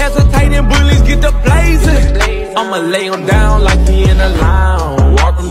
hesitating, bullies get the blazing. I'ma lay him down like he in a lounge. Walk